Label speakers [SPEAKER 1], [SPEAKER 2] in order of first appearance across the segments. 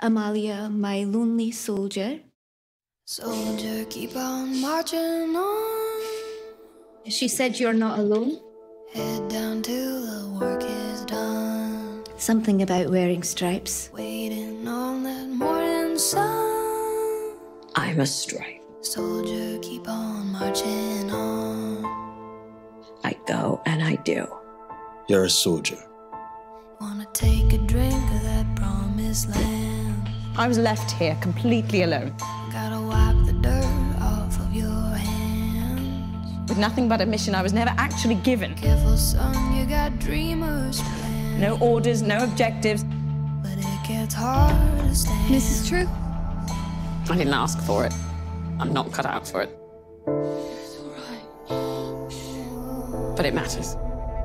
[SPEAKER 1] Amalia, my lonely soldier.
[SPEAKER 2] Soldier, keep on marching on.
[SPEAKER 1] She said you're not alone.
[SPEAKER 2] Head down till the work is done.
[SPEAKER 1] Something about wearing stripes.
[SPEAKER 2] Waiting on that morning sun.
[SPEAKER 3] I'm a stripe.
[SPEAKER 2] Soldier, keep on marching on.
[SPEAKER 3] I go and I do.
[SPEAKER 4] You're a soldier.
[SPEAKER 2] Wanna take a drink of that promised land.
[SPEAKER 5] I was left here completely alone.
[SPEAKER 2] Gotta wipe the dirt off of your hands.
[SPEAKER 5] With nothing but a mission I was never actually given.
[SPEAKER 2] Careful, son, you got dreamers planned.
[SPEAKER 5] No orders, no objectives.
[SPEAKER 2] But it gets hard to stand.
[SPEAKER 1] This is true.
[SPEAKER 5] I didn't ask for it. I'm not cut out for it.
[SPEAKER 2] It's all right.
[SPEAKER 5] But it matters.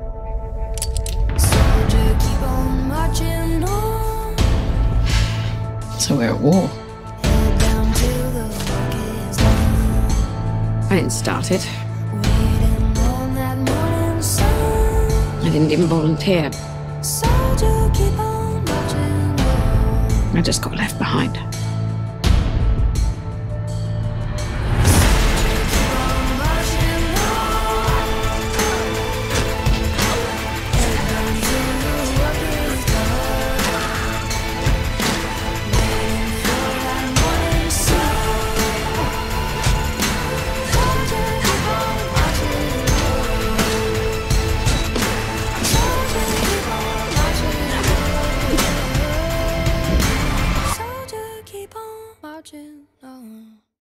[SPEAKER 2] Soldier, keep on marching on.
[SPEAKER 5] So we're at war.
[SPEAKER 2] Head down till the work is done.
[SPEAKER 5] I didn't start it.
[SPEAKER 2] Waiting on that morning sun.
[SPEAKER 5] I didn't even volunteer.
[SPEAKER 2] Soldier, keep on marching on.
[SPEAKER 5] I just got left behind.